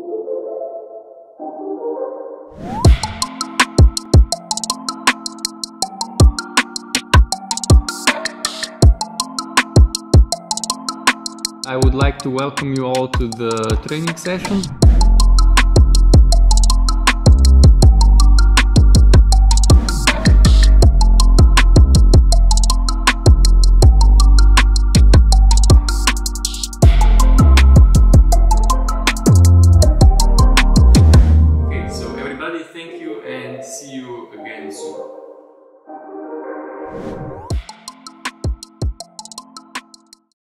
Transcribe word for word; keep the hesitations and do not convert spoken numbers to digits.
I would like to welcome you all to the training session. Okay, so everybody, thank you and see you again soon.